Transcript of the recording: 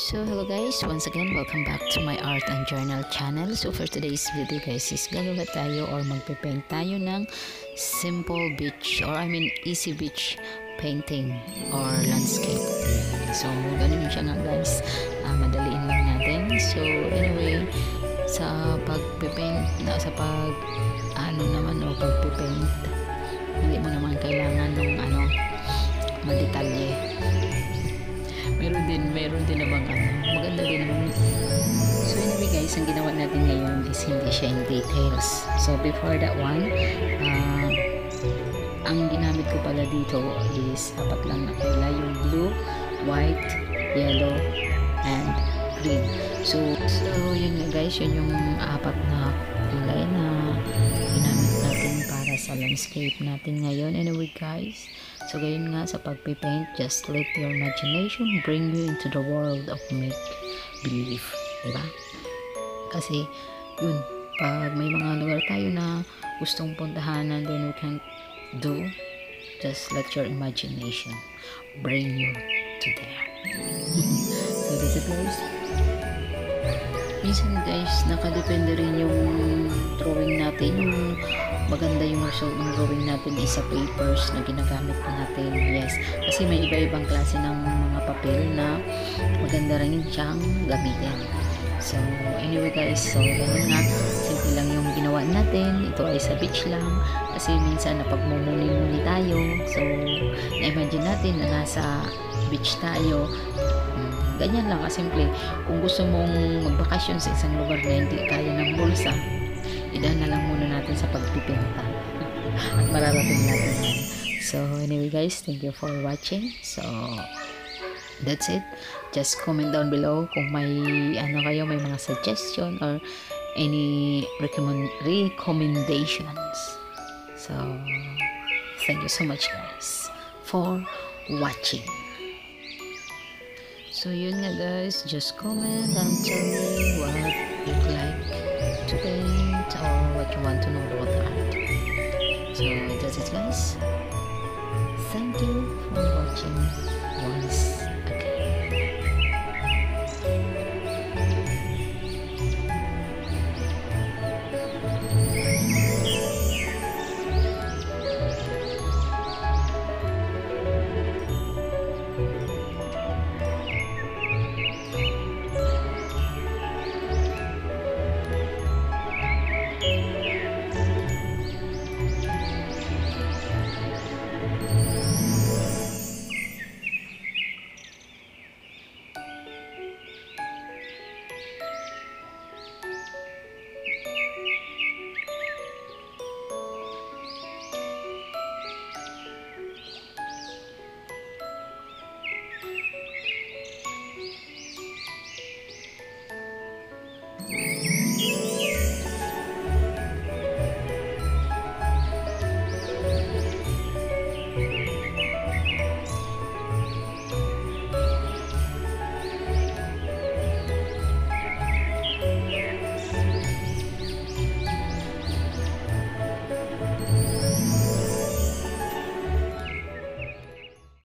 So hello guys, once again welcome back to my art and journal channel. So for today's video guys is gagawa tayo or magpe-paint tayo ng simple beach or easy beach painting or landscape. So ganun siya nga guys, madaliin lang natin. So anyway, sa pagpe-paint pagpe-paint, hindi mo naman kailangan ng madetalye. Meron din namang maganda din naman. So anyway guys, ang ginawa natin ngayon is hindi siya in details. So before that one, ang ginamit ko pala dito is apat lang na kulay, yung blue, white, yellow, and green. So yun nga guys, yun yung apat na kulay na ginamit natin para sa landscape natin ngayon. Anyway guys, so gayon nga sa pagpipaint, just let your imagination bring you into the world of make-believe, diba? Kasi yun, pag may mga lugar tayo na gustong puntahan and then we can do, just let your imagination bring you to there. So this is guys, minsan guys, nakadepende rin yung drawing natin, yung maganda yung result ng drawing natin is sa papers na ginagamit po natin. Yes, kasi may iba-ibang klase ng mga papel na maganda rin siyang gamitin. So anyway guys, so ganun nga, simple lang yung ginawa natin. Ito ay sa beach lang kasi minsan napagmumuni-muni tayo, so na-imagine natin na nasa beach tayo. Ganyan lang kasimple. Kung gusto mong magbakasyon sa isang lugar na hindi kaya ng bulsa, idaan na lang muna natin sa pagpipinta at mararating natin yan. So anyway guys, thank you for watching. So that's it. Just comment down below kung may may mga suggestion or any recommendations. So thank you so much guys for watching. So yun nga guys, just comment and tell me what you'd like to paint or what you want to know about the art. So that's it guys. Thank you for watching once